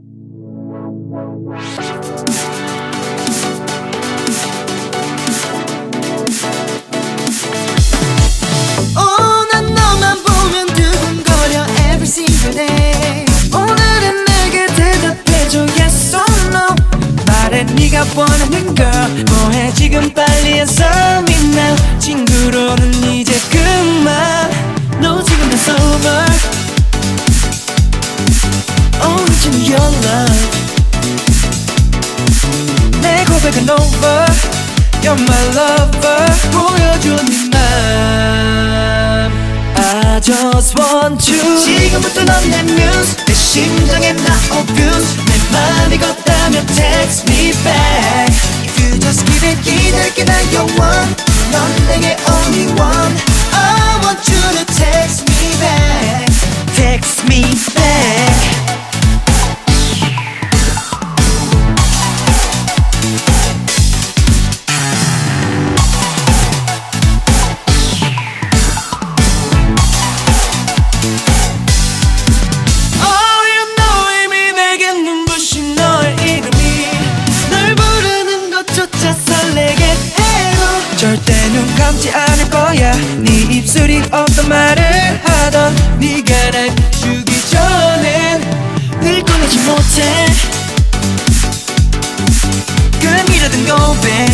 난 너만 보면 두근거려 every single day. 오늘은 내게 대답해줘 yes or no. 말해 네가 원하는 걸 뭐해 지금 빨리 answer me now. 친구로는 이제 그만. No 지금 it's over. Only to your love. 내 고백은 over. You're my lover. 보여줘 네 맘. I just want you. 지금부터 넌 내 muse. 내 심장에 나 obuse. 내 맘이 걷다면 text me back. If you just give it 기다릴게 난 영원. 넌 내게 only one. I want you to text me back. Text me back. 절대 눈 감지 않을 거야. 네 입술이 어떤 말을 하던 네가 날 주기 전엔 늘 꺼내지 못해. 금이라든 고백.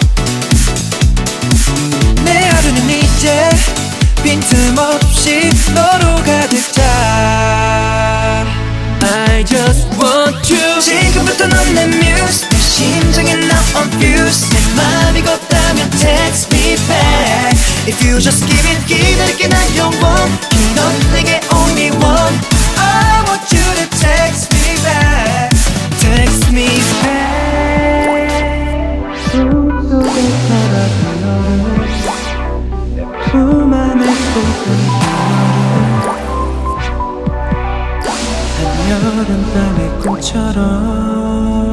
내 하루는 이제 빈틈없이 너로 가득 차. I just want you. 지금부터 넌 내 muse. 내 심장에 나 confused. 내 맘이 걷다면 text me back. If you just give it 기다릴게 난 영원. 넌 내게 only one. I want you to text me back. Text me back. 꿈속에 살았던 너를 내 품 안에 꽂은 여름밤의 꿈처럼.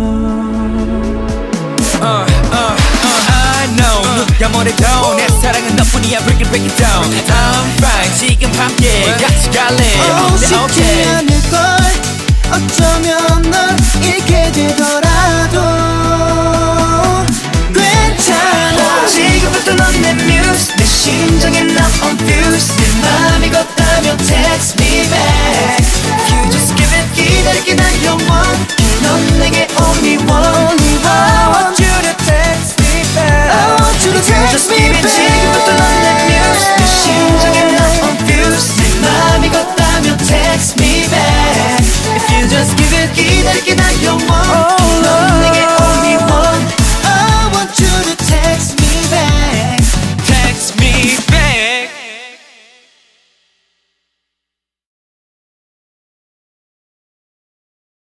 I know 누가 뭐래도 내 사랑은 너뿐이야. Break it down. I'm fine. 지금 함께 같이 갈래. 쉽지 않을걸. 어쩌면 널 잃게 되더라도 괜찮아. 지금부터 넌 내 muse. 내 심장에 나 confused. 내 맘이 걷다면 text me back. If you just give it 기다릴게 난 영원. 넌 내게 only one. I want you to text me back. I want you to text me back. 지금부터 넌 내 muse. 내 심장에 나 confused. 내 맘이 걷다면 text me back. If you just give it 기다릴게 난 영원.